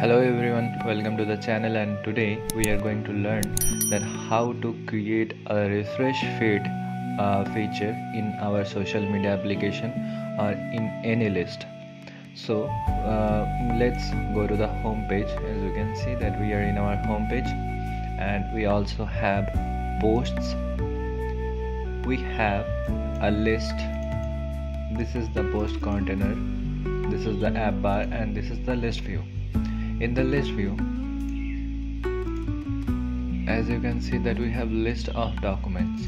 Hello everyone, welcome to the channel, and today we are going to learn that how to create a refresh feed feature in our social media application or in any list. So let's go to the home page. As you can see that we are in our home page, and we also have posts. We have a list. This is the post container, this is the app bar, and this is the list view. In the list view, as you can see that we have list of documents.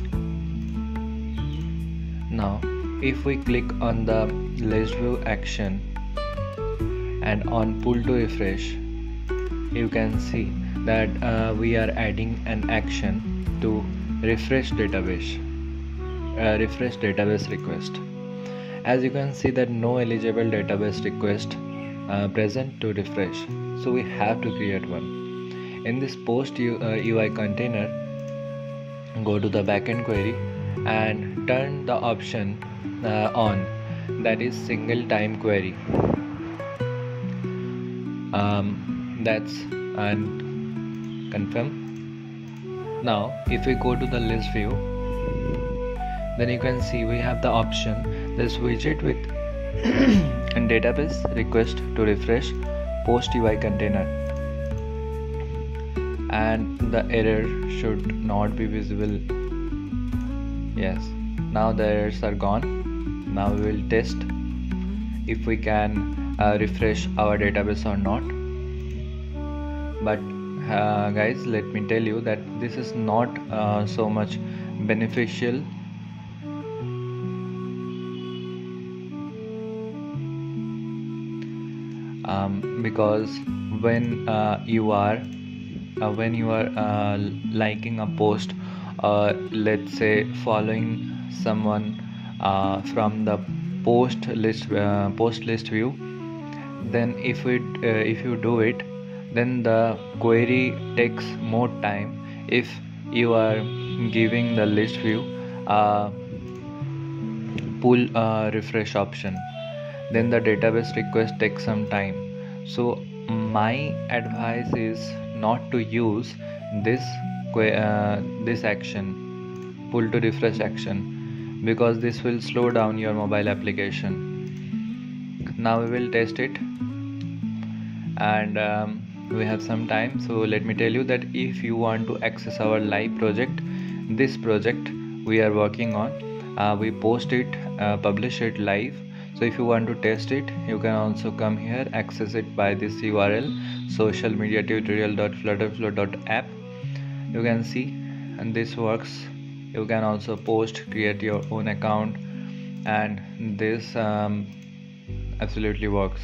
Now if we click on the list view action and on pull to refresh, you can see that we are adding an action to refresh database request. As you can see that no eligible database request present to refresh, so we have to create one. In this post UI container, go to the backend query and turn the option on, that is single time query. That's and confirm. Now if we go to the list view, then you can see we have the option, this widget with and database request to refresh post UI container, and the error should not be visible. Yes, now the errors are gone. Now we will test if we can refresh our database or not. But guys, let me tell you that this is not so much beneficial. Because when you are liking a post, or let's say following someone from the post list view, then if you do it, then the query takes more time. If you are giving the list view pull refresh option, then the database request takes some time. So my advice is not to use this action, pull to refresh action, because this will slow down your mobile application. Now we will test it, and we have some time. So let me tell you that if you want to access our live project, this project we are working on, we post it, publish it live. So if you want to test it, you can also come here, access it by this URL, socialmediatutorial.flutterflow.app. you can see, and this works. You can also post, create your own account, and this absolutely works.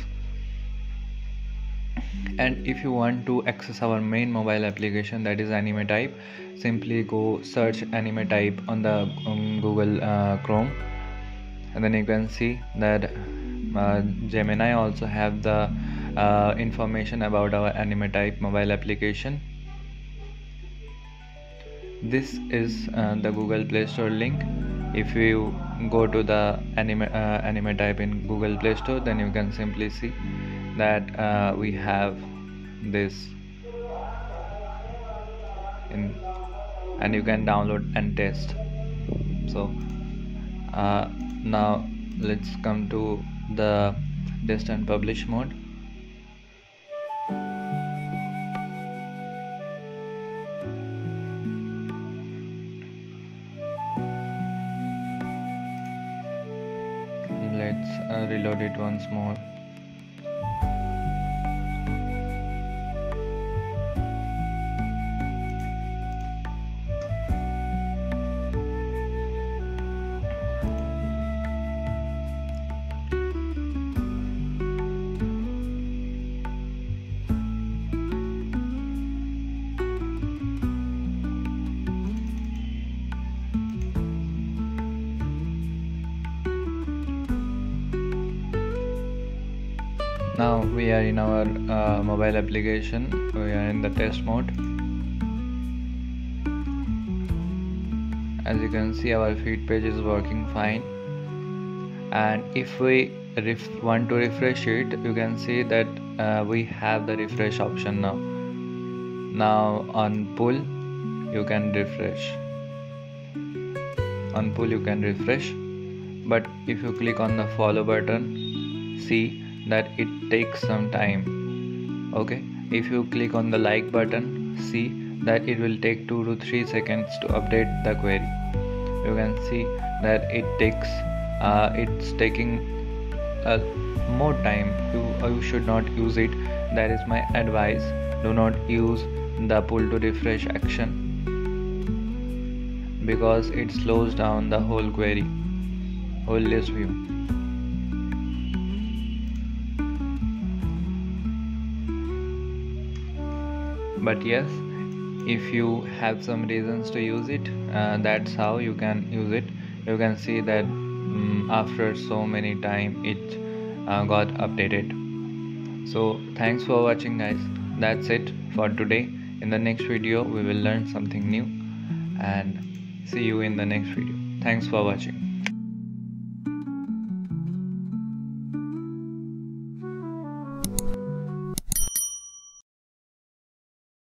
And if you want to access our main mobile application, that is AnimeType, simply go search AnimeType on the Google Chrome, and then you can see that Gemini also have the information about our AnimeType mobile application. This is the Google Play Store link. If you go to the AnimeType in Google Play Store, then you can simply see that we have this and you can download and test. So now let's come to the test and publish mode. Let's reload it once more. Now we are in our mobile application. We are in the test mode. As you can see, our feed page is working fine, and if we want to refresh it, you can see that we have the refresh option now. Now on pull you can refresh. On pull you can refresh, but if you click on the follow button, see that it takes some time. Okay, if you click on the like button, see that it will take 2 to 3 seconds to update the query. You can see that it's taking more time. You should not use it. That is my advice. Do not use the pull to refresh action, because it slows down the whole query, whole list view. But yes, if you have some reasons to use it, that's how you can use it. You can see that after so many time it got updated. So thanks for watching, guys. That's it for today. In the next video we will learn something new, and see you in the next video. Thanks for watching.